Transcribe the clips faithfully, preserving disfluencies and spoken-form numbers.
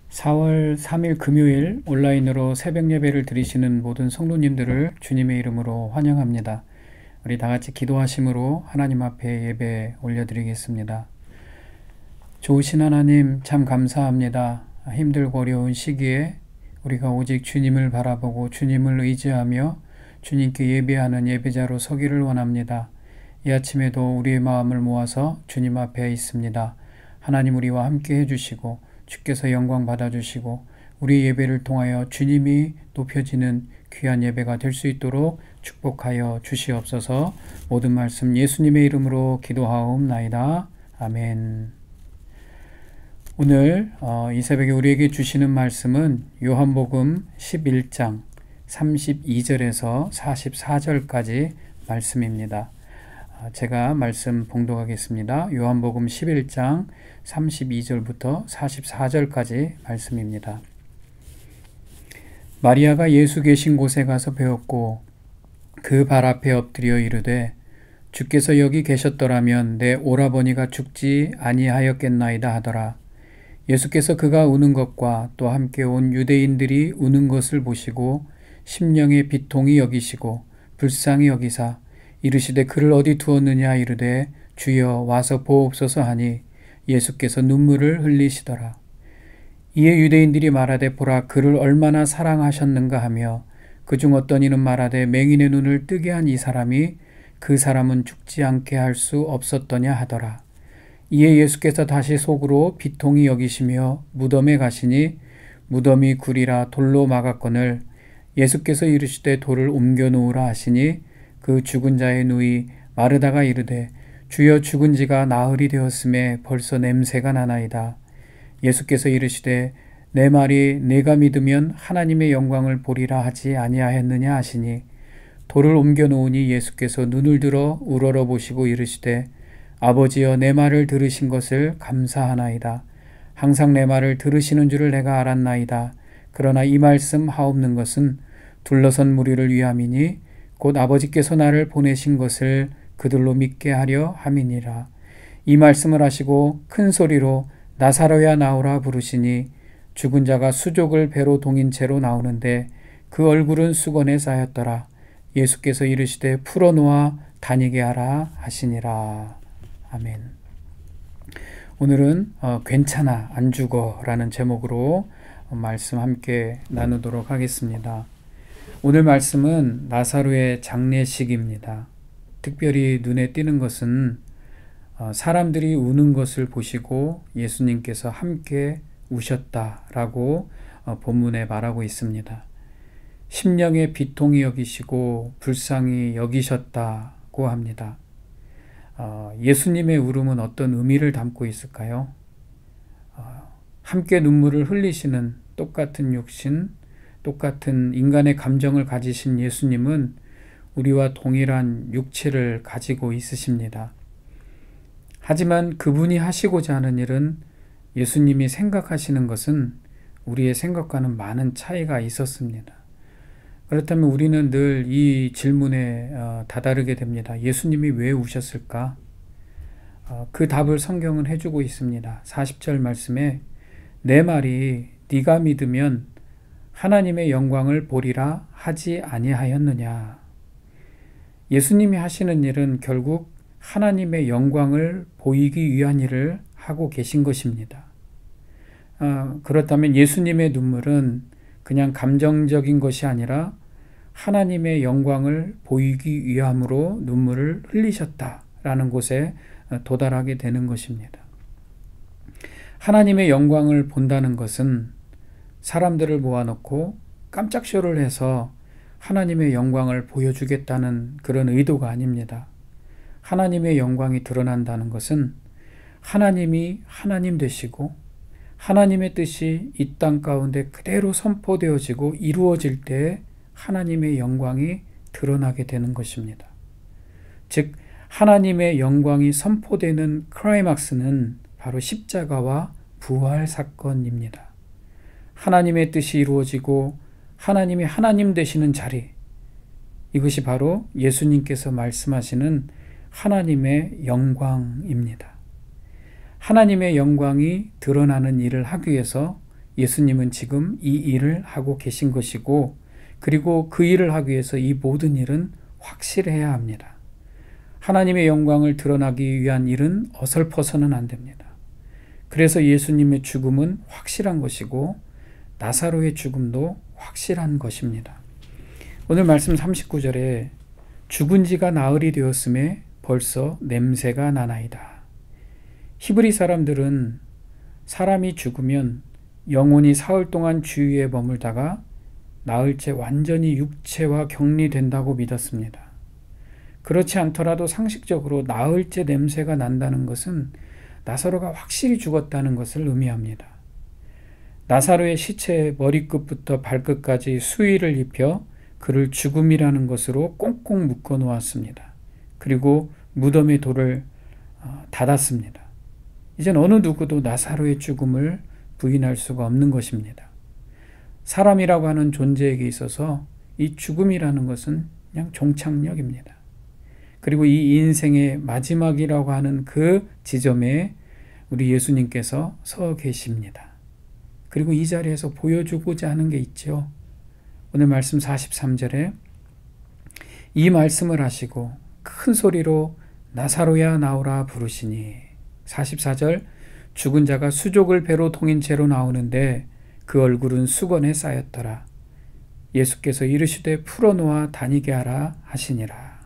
사월 삼일 금요일 온라인으로 새벽 예배를 드리시는 모든 성도님들을 주님의 이름으로 환영합니다. 우리 다 같이 기도하심으로 하나님 앞에 예배 올려드리겠습니다. 좋으신 하나님 참 감사합니다. 힘들고 어려운 시기에 우리가 오직 주님을 바라보고 주님을 의지하며 주님께 예배하는 예배자로 서기를 원합니다. 이 아침에도 우리의 마음을 모아서 주님 앞에 있습니다. 하나님 우리와 함께 해주시고 주께서 영광 받아주시고 우리 예배를 통하여 주님이 높여지는 귀한 예배가 될 수 있도록 축복하여 주시옵소서. 모든 말씀 예수님의 이름으로 기도하옵나이다. 아멘. 오늘 어, 이 새벽에 우리에게 주시는 말씀은 요한복음 십일 장 삼십이 절에서 사십사 절까지 말씀입니다. 제가 말씀 봉독하겠습니다. 요한복음 십일 장 삼십이 절부터 사십사 절까지 말씀입니다. 마리아가 예수 계신 곳에 가서 배웠고 그 발 앞에 엎드려 이르되 주께서 여기 계셨더라면 내 오라버니가 죽지 아니하였겠나이다 하더라. 예수께서 그가 우는 것과 또 함께 온 유대인들이 우는 것을 보시고 심령의 비통이 여기시고 불쌍히 여기사 이르시되 그를 어디 두었느냐 이르되 주여 와서 보옵소서 하니 예수께서 눈물을 흘리시더라. 이에 유대인들이 말하되 보라 그를 얼마나 사랑하셨는가 하며 그중 어떤 이는 말하되 맹인의 눈을 뜨게 한 이 사람이 그 사람은 죽지 않게 할 수 없었더냐 하더라. 이에 예수께서 다시 속으로 비통히 여기시며 무덤에 가시니 무덤이 굴이라 돌로 막았거늘 예수께서 이르시되 돌을 옮겨 놓으라 하시니 그 죽은 자의 누이 마르다가 이르되 주여 죽은 지가 나흘이 되었음에 벌써 냄새가 나나이다. 예수께서 이르시되 내 말이 내가 믿으면 하나님의 영광을 보리라 하지 아니하였느냐 하시니 돌을 옮겨 놓으니 예수께서 눈을 들어 우러러 보시고 이르시되 아버지여 내 말을 들으신 것을 감사하나이다. 항상 내 말을 들으시는 줄을 내가 알았나이다. 그러나 이 말씀 하옵는 것은 둘러선 무리를 위함이니 곧 아버지께서 나를 보내신 것을 그들로 믿게 하려 함이니라. 이 말씀을 하시고 큰 소리로 나사로야 나오라 부르시니 죽은 자가 수족을 배로 동인 채로 나오는데 그 얼굴은 수건에 쌓였더라. 예수께서 이르시되 풀어놓아 다니게 하라 하시니라. 아멘. 오늘은 어, 괜찮아 안 죽어 라는 제목으로 말씀 함께 나누도록 하겠습니다. 오늘 말씀은 나사로의 장례식입니다. 특별히 눈에 띄는 것은 사람들이 우는 것을 보시고 예수님께서 함께 우셨다라고 본문에 말하고 있습니다. 심령의 비통이 여기시고 불쌍히 여기셨다고 합니다. 예수님의 울음은 어떤 의미를 담고 있을까요? 함께 눈물을 흘리시는 똑같은 육신, 똑같은 인간의 감정을 가지신 예수님은 우리와 동일한 육체를 가지고 있으십니다. 하지만 그분이 하시고자 하는 일은 예수님이 생각하시는 것은 우리의 생각과는 많은 차이가 있었습니다. 그렇다면 우리는 늘 이 질문에 다다르게 됩니다. 예수님이 왜 우셨을까? 그 답을 성경은 해주고 있습니다. 사십 절 말씀에 내 말이 네가 믿으면 하나님의 영광을 보리라 하지 아니하였느냐. 예수님이 하시는 일은 결국 하나님의 영광을 보이기 위한 일을 하고 계신 것입니다. 어, 그렇다면 예수님의 눈물은 그냥 감정적인 것이 아니라 하나님의 영광을 보이기 위함으로 눈물을 흘리셨다라는 곳에 도달하게 되는 것입니다. 하나님의 영광을 본다는 것은 사람들을 모아놓고 깜짝 쇼를 해서 하나님의 영광을 보여주겠다는 그런 의도가 아닙니다. 하나님의 영광이 드러난다는 것은 하나님이 하나님 되시고 하나님의 뜻이 이 땅 가운데 그대로 선포되어지고 이루어질 때 하나님의 영광이 드러나게 되는 것입니다. 즉 하나님의 영광이 선포되는 클라이막스는 바로 십자가와 부활 사건입니다. 하나님의 뜻이 이루어지고 하나님이 하나님 되시는 자리, 이것이 바로 예수님께서 말씀하시는 하나님의 영광입니다. 하나님의 영광이 드러나는 일을 하기 위해서 예수님은 지금 이 일을 하고 계신 것이고, 그리고 그 일을 하기 위해서 이 모든 일은 확실해야 합니다. 하나님의 영광을 드러나기 위한 일은 어설퍼서는 안 됩니다. 그래서 예수님의 죽음은 확실한 것이고 나사로의 죽음도 확실한 것입니다. 오늘 말씀 삼십구 절에 죽은 지가 나흘이 되었음에 벌써 냄새가 나나이다. 히브리 사람들은 사람이 죽으면 영혼이 사흘 동안 주위에 머물다가 나흘째 완전히 육체와 격리된다고 믿었습니다. 그렇지 않더라도 상식적으로 나흘째 냄새가 난다는 것은 나사로가 확실히 죽었다는 것을 의미합니다. 나사로의 시체에 머리끝부터 발끝까지 수의를 입혀 그를 죽음이라는 것으로 꽁꽁 묶어 놓았습니다. 그리고 무덤의 돌을 닫았습니다. 이젠 어느 누구도 나사로의 죽음을 부인할 수가 없는 것입니다. 사람이라고 하는 존재에게 있어서 이 죽음이라는 것은 그냥 종착역입니다. 그리고 이 인생의 마지막이라고 하는 그 지점에 우리 예수님께서 서 계십니다. 그리고 이 자리에서 보여주고자 하는 게 있죠. 오늘 말씀 사십삼 절에 이 말씀을 하시고 큰 소리로 나사로야 나오라 부르시니, 사십사 절 죽은 자가 수족을 배로 동인 채로 나오는데 그 얼굴은 수건에 쌓였더라. 예수께서 이르시되 풀어놓아 다니게 하라 하시니라.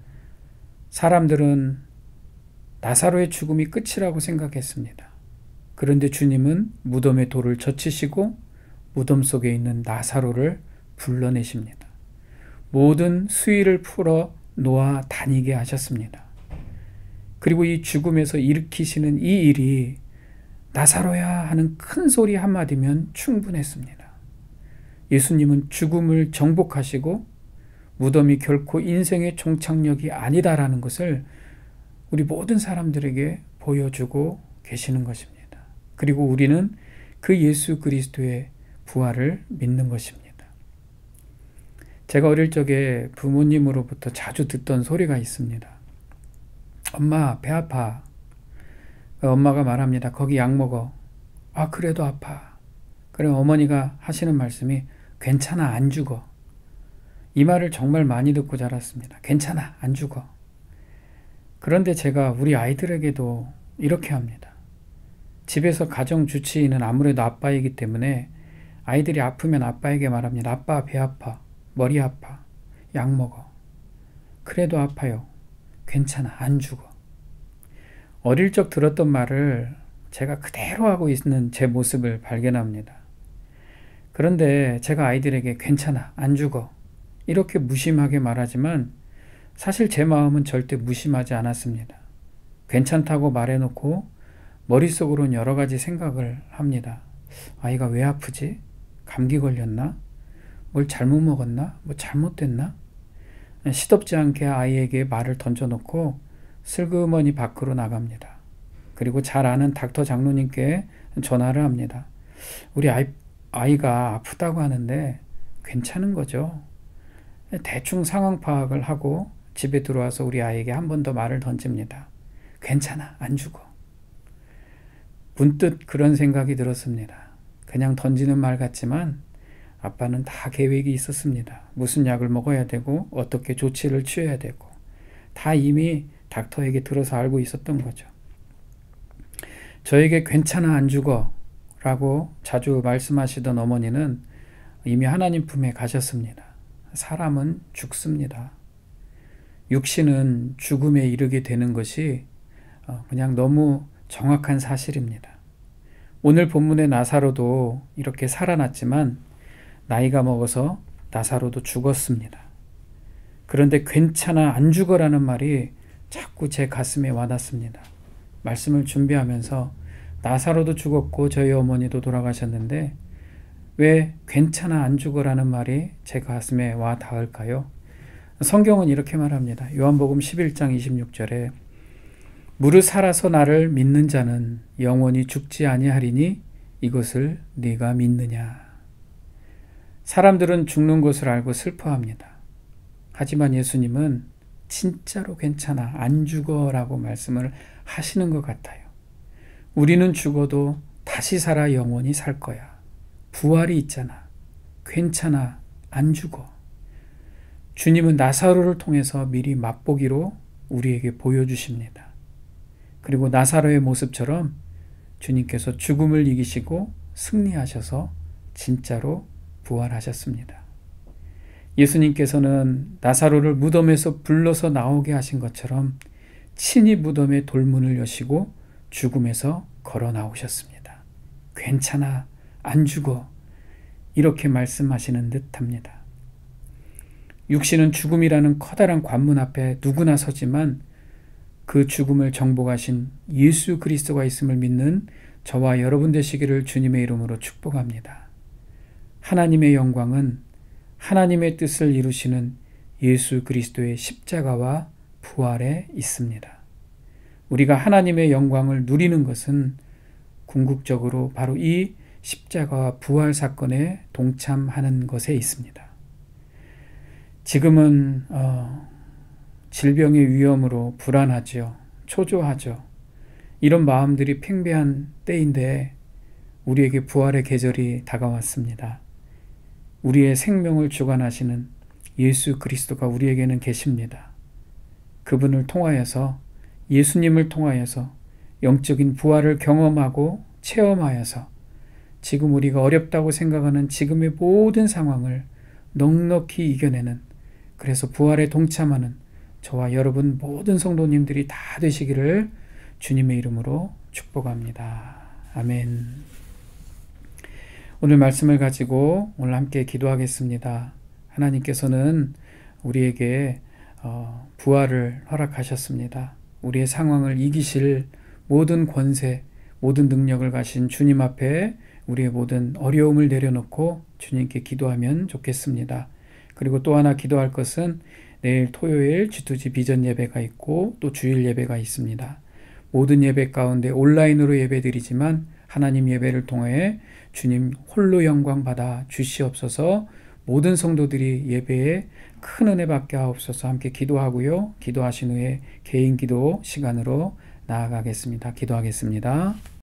사람들은 나사로의 죽음이 끝이라고 생각했습니다. 그런데 주님은 무덤의 돌을 젖히시고 무덤 속에 있는 나사로를 불러내십니다. 모든 수의를 풀어 놓아 다니게 하셨습니다. 그리고 이 죽음에서 일으키시는 이 일이 나사로야 하는 큰 소리 한마디면 충분했습니다. 예수님은 죽음을 정복하시고 무덤이 결코 인생의 종착역이 아니다라는 것을 우리 모든 사람들에게 보여주고 계시는 것입니다. 그리고 우리는 그 예수 그리스도의 부활을 믿는 것입니다. 제가 어릴 적에 부모님으로부터 자주 듣던 소리가 있습니다. 엄마, 배 아파. 엄마가 말합니다. 거기 약 먹어. 아, 그래도 아파. 그럼 어머니가 하시는 말씀이 괜찮아, 안 죽어. 이 말을 정말 많이 듣고 자랐습니다. 괜찮아, 안 죽어. 그런데 제가 우리 아이들에게도 이렇게 합니다. 집에서 가정 주치의는 아무래도 아빠이기 때문에 아이들이 아프면 아빠에게 말합니다. 아빠, 배 아파. 머리 아파. 약 먹어. 그래도 아파요. 괜찮아, 안 죽어. 어릴 적 들었던 말을 제가 그대로 하고 있는 제 모습을 발견합니다. 그런데 제가 아이들에게 괜찮아, 안 죽어. 이렇게 무심하게 말하지만 사실 제 마음은 절대 무심하지 않았습니다. 괜찮다고 말해놓고 머릿속으로는 여러 가지 생각을 합니다. 아이가 왜 아프지? 감기 걸렸나? 뭘 잘못 먹었나? 뭐 잘못됐나? 시덥지 않게 아이에게 말을 던져놓고 슬그머니 밖으로 나갑니다. 그리고 잘 아는 닥터 장로님께 전화를 합니다. 우리 아이, 아이가 아프다고 하는데 괜찮은 거죠? 대충 상황 파악을 하고 집에 들어와서 우리 아이에게 한 번 더 말을 던집니다. 괜찮아, 안 죽어. 문득 그런 생각이 들었습니다. 그냥 던지는 말 같지만 아빠는 다 계획이 있었습니다. 무슨 약을 먹어야 되고 어떻게 조치를 취해야 되고 다 이미 닥터에게 들어서 알고 있었던 거죠. 저에게 괜찮아, 안 죽어 라고 자주 말씀하시던 어머니는 이미 하나님 품에 가셨습니다. 사람은 죽습니다. 육신은 죽음에 이르게 되는 것이 그냥 너무 정확한 사실입니다. 오늘 본문의 나사로도 이렇게 살아났지만 나이가 먹어서 나사로도 죽었습니다. 그런데 괜찮아, 안 죽어라는 말이 자꾸 제 가슴에 와닿습니다. 말씀을 준비하면서 나사로도 죽었고 저희 어머니도 돌아가셨는데 왜 괜찮아, 안 죽어라는 말이 제 가슴에 와 닿을까요? 성경은 이렇게 말합니다. 요한복음 십일 장 이십육 절에 무릇 살아서 나를 믿는 자는 영원히 죽지 아니하리니 이것을 네가 믿느냐. 사람들은 죽는 것을 알고 슬퍼합니다. 하지만 예수님은 진짜로 괜찮아, 안 죽어 라고 말씀을 하시는 것 같아요. 우리는 죽어도 다시 살아 영원히 살 거야. 부활이 있잖아. 괜찮아. 안 죽어. 주님은 나사로를 통해서 미리 맛보기로 우리에게 보여주십니다. 그리고 나사로의 모습처럼 주님께서 죽음을 이기시고 승리하셔서 진짜로 부활하셨습니다. 예수님께서는 나사로를 무덤에서 불러서 나오게 하신 것처럼 친히 무덤의 돌문을 여시고 죽음에서 걸어 나오셨습니다. 괜찮아, 안 죽어. 이렇게 말씀하시는 듯합니다. 육신은 죽음이라는 커다란 관문 앞에 누구나 서지만 그 죽음을 정복하신 예수 그리스도가 있음을 믿는 저와 여러분 되시기를 주님의 이름으로 축복합니다. 하나님의 영광은 하나님의 뜻을 이루시는 예수 그리스도의 십자가와 부활에 있습니다. 우리가 하나님의 영광을 누리는 것은 궁극적으로 바로 이 십자가와 부활 사건에 동참하는 것에 있습니다. 지금은 어, 질병의 위험으로 불안하죠. 초조하죠. 이런 마음들이 팽배한 때인데 우리에게 부활의 계절이 다가왔습니다. 우리의 생명을 주관하시는 예수 그리스도가 우리에게는 계십니다. 그분을 통하여서, 예수님을 통하여서 영적인 부활을 경험하고 체험하여서 지금 우리가 어렵다고 생각하는 지금의 모든 상황을 넉넉히 이겨내는, 그래서 부활에 동참하는 저와 여러분 모든 성도님들이 다 되시기를 주님의 이름으로 축복합니다. 아멘. 오늘 말씀을 가지고 오늘 함께 기도하겠습니다. 하나님께서는 우리에게 부활을 허락하셨습니다. 우리의 상황을 이기실 모든 권세, 모든 능력을 가신 주님 앞에 우리의 모든 어려움을 내려놓고 주님께 기도하면 좋겠습니다. 그리고 또 하나 기도할 것은 내일 토요일 지투지 비전 예배가 있고 또 주일 예배가 있습니다. 모든 예배 가운데 온라인으로 예배드리지만 하나님 예배를 통해 주님 홀로 영광 받아 주시옵소서. 모든 성도들이 예배에 큰 은혜 받게 하옵소서. 함께 기도하고요. 기도하신 후에 개인 기도 시간으로 나아가겠습니다. 기도하겠습니다.